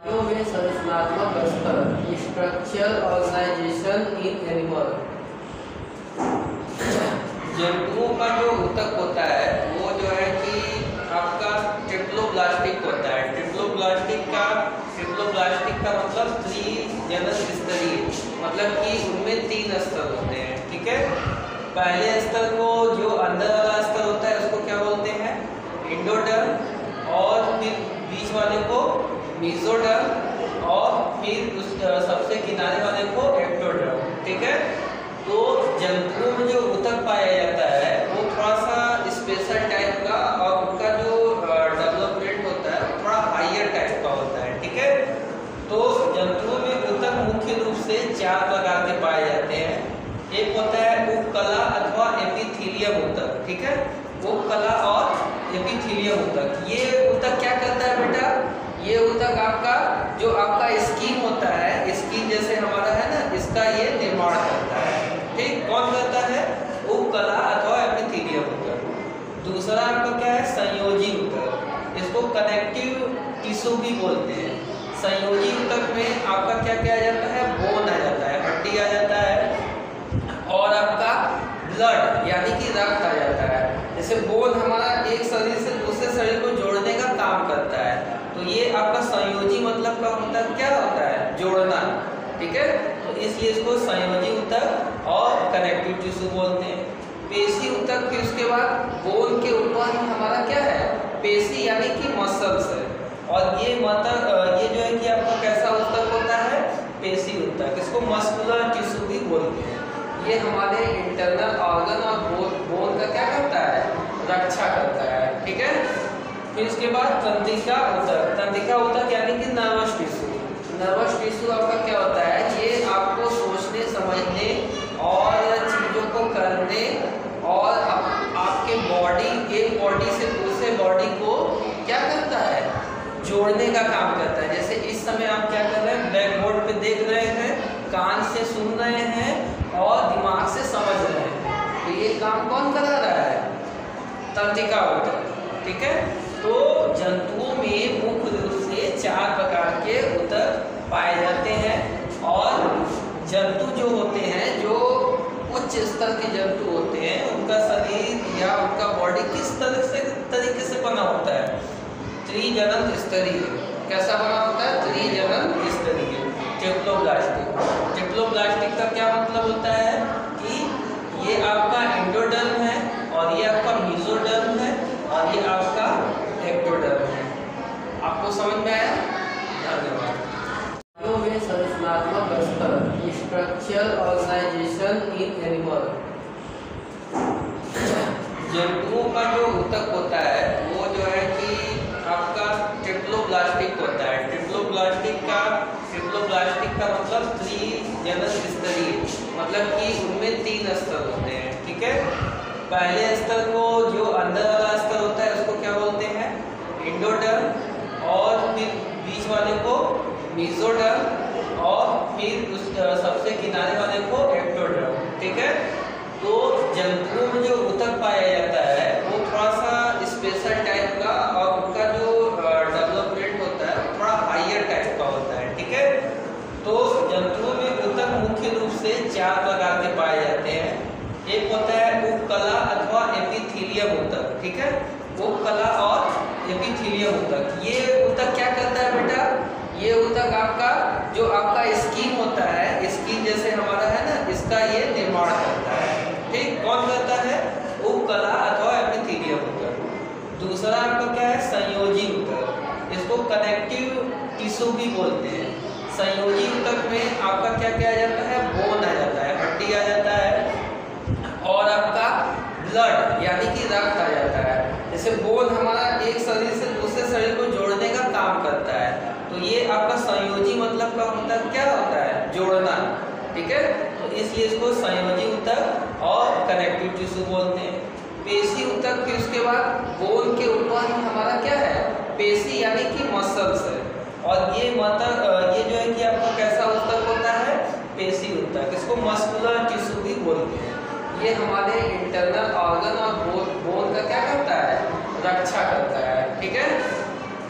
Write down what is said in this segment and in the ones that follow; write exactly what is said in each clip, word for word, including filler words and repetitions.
में संरचनात्मक स्तर स्ट्रक्चरल ऑर्गेनाइजेशन इन एनिमल। जंतुओं का जो ऊतक होता है वो जो है कि आपका ट्रिप्लोब्लास्टिक होता है। ट्रिप्लोब्लास्टिक का ट्रिप्लोब्लास्टिक का मतलब त्रिजनन स्तरीय, मतलब कि उनमें तीन स्तर होते हैं। ठीक है, पहले स्तर को जो अंदर वाला स्तर होता है उसको क्या बोलते हैं? एंडोडर्म, और फिर बीच वाले को मेसोडर्म, और फिर उस सबसे किनारे वाले को एक्टोडर्म। ठीक है, तो जंतुओं में जो ऊतक पाया जाता है वो थोड़ा सा स्पेशल टाइप का, और उनका जो डेवलपमेंट होता है थोड़ा हायर टाइप का होता है। ठीक है, तो जंतुओं में ऊतक मुख्य रूप से चार प्रकार के पाए जाते हैं। एक होता है उपकला अथवा एपिथेलियम ऊतक। ठीक है, उपकला और एपिथेलियम ऊतक। ये ऊतक क्या करता है बेटा? ये ऊतक आपका जो आपका स्कीन होता है, स्कीन जैसे हमारा है ना, इसका ये निर्माण करता है। ठीक, कौन करता है? उपकला अथवा एपिथेलियम ऊतक। दूसरा आपका क्या है? संयोजी ऊतक। इसको कनेक्टिव टिश्यू भी बोलते हैं। संयोजी ऊतक में आपका क्या किया जाता है? बोन आ जाता है, हड्डी आ जाता है, और आपका ब्लड यानी कि रक्त आ जाता है। जैसे बोन हमारा एक शरीर से दूसरे शरीर को जोड़ने का काम करता है, तो ये आपका संयोजी मतलब का होता है, क्या होता है? जोड़ना। ठीक है, तो इसलिए इसको संयोजी ऊतक और कनेक्टिव टिश्यू बोलते हैं। पेशी ऊतक, फिर उसके बाद बोन के ऊपर ही हमारा क्या है? पेशी यानी कि मसल्स है। और ये मतलब ये जो है कि आपका कैसा ऊतक होता है? पेशी ऊतक। इसको मस्कुलर टिश्यू भी बोलते हैं। ये हमारे इंटरनल ऑर्गन और बोन बोन का क्या करता है? रक्षा करता है। ठीक है, फिर इसके बाद तंत्रिका ऊतक। तंत्रिका ऊतक यानी कि नर्वस टिश्यू। नर्वस टिश्यू आपका क्या होता है? ये आपको सोचने, समझने और चीज़ों को करने, और आप, आपके बॉडी एक बॉडी से दूसरे बॉडी को क्या करता है? जोड़ने का काम करता है। जैसे इस समय आप क्या कर रहे हैं? ब्लैक बोर्ड पे देख रहे हैं, कान से सुन रहे हैं और दिमाग से समझ रहे हैं। तो ये काम कौन करा रहा है? तंत्रिका ऊतक। ठीक है, तो जंतुओं में मुख्य रूप से चार प्रकार के ऊतक पाए जाते हैं। और जंतु जो होते हैं, जो उच्च स्तर के जंतु होते हैं, उनका शरीर या उनका बॉडी किस तरह से तरीके से बना होता है? त्रिजनन स्तरीय। कैसा बना होता है? त्रिजनन स्तरीय, ट्रिप्लोब्लास्टिक। ट्रिप्लोब्लास्टिक का क्या मतलब होता है कि ये आपका एंडोडर्म है, और ये आपका मेसोडर्म है, और ये आपका एक्टोडर्म है। आपको समझ में आया? धन्यवाद। में संरचनात्मक स्तर स्ट्रक्चरल ऑर्गेनाइजेशन इन एनिमल। जंतुओं का जो ऊतक होता है वो जो है कि आपका ट्रिप्लोब्लास्टिक होता है। ट्रिप्लोब्लास्टिक का ट्रिप्लोब्लास्टिक का मतलब त्रिजनन स्तरीय, मतलब कि उनमें तीन स्तर होते हैं। ठीक है, पहले स्तर को जो अंदर वाला स्तर होता है उसको क्या बोलते हैं? एंडोडर्म, और फिर बीच वाले को मेसोडर्म, और फिर उस सबसे किनारे वाले को एक्टोडर्म। ठीक है, तो जंतुओं में जो ऊतक पाया जाता है वो थोड़ा सा स्पेशल टाइप का, और उनका जो डेवलपमेंट होता है थोड़ा हायर टाइप का होता है। ठीक है, तो जंतुओं में ऊतक मुख्य रूप से चार प्रकार के पाए जाते हैं। एक होता है उपकला अथवा एपिथेलियम ऊतक। ठीक है, उपकला और एपिथेलियम ऊतक। ये ऊतक क्या करता है बेटा? ये ऊतक आपका जो आपका स्कीन होता है, स्कीन जैसे हमारा है ना, इसका ये निर्माण करता है। ठीक, कौन करता है? उपकला अथवा एपिथेलियम ऊतक। दूसरा आपका क्या है? संयोजी ऊतक। इसको कनेक्टिव टिश्यू भी बोलते हैं। संयोजी ऊतक में आपका क्या किया जाता है? बोन आ जाता है, हड्डी आ जाता है, और आपका ब्लड यानी कि रक्त आ जाता है। जैसे बोन हमारा एक शरीर से दूसरे शरीर को जोड़ने का काम करता है, तो ये आपका संयोजी मतलब का होता है, क्या होता है? जोड़ना। ठीक है, तो इसलिए इसको संयोजी ऊतक और कनेक्टिव टिश्यू बोलते हैं। पेशी ऊतक, फिर उसके बाद बोन के ऊपर ही हमारा क्या है? पेशी यानी कि मसल्स है। और ये मतलब ये जो है कि आपका कैसा ऊतक होता है? पेशी ऊतक। इसको मस्कुलर टिश्यू भी बोलते हैं। ये हमारे इंटरनल ऑर्गन और बोन बोन का क्या करता है? रक्षा करता है। ठीक है,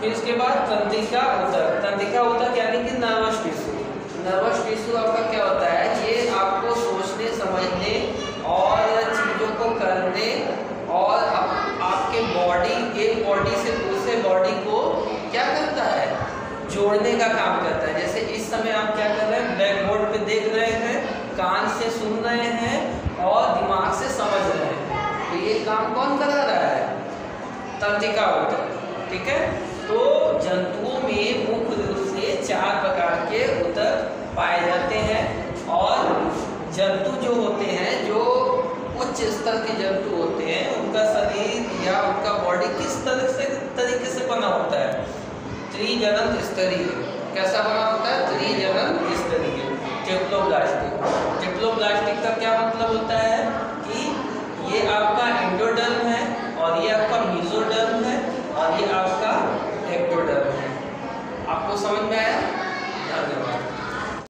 फिर इसके बाद तंत्रिका ऊतक। तंत्रिका ऊतक यानी कि नर्वस टिश्यू। नर्वस टिश्यू आपका क्या होता है? ये आपको सोचने समझने और चीज़ों को करने और आप, आपके बॉडी एक बॉडी से दूसरे बॉडी को क्या करता है? जोड़ने का काम करता है। जैसे इस समय आप क्या कर रहे हैं? ब्लैक बोर्ड पे देख रहे हैं, कान से सुन रहे हैं और दिमाग से समझ रहे हैं। तो ये काम कौन करा रहा है? तंत्रिका ऊतक। ठीक है। तो जंतुओं में मुख्य रूप से चार प्रकार के ऊतक पाए जाते हैं और जंतु जो होते हैं, जो उच्च स्तर के जंतु होते हैं, उनका शरीर या उनका बॉडी किस तरह से तरीके से बना होता है? त्रिजनन स्तरीय। कैसा बना होता है? त्रिजनन स्तरीय, टिप्लोब्लास्टिक। टिप्लोब्लास्टिक का क्या मतलब होता है कि ये आपका एंडोडर्म है और ये आपका मेसोडर्म है और ये आपका एक्टोडर्म है। आपको समझ में आया? धन्यवाद।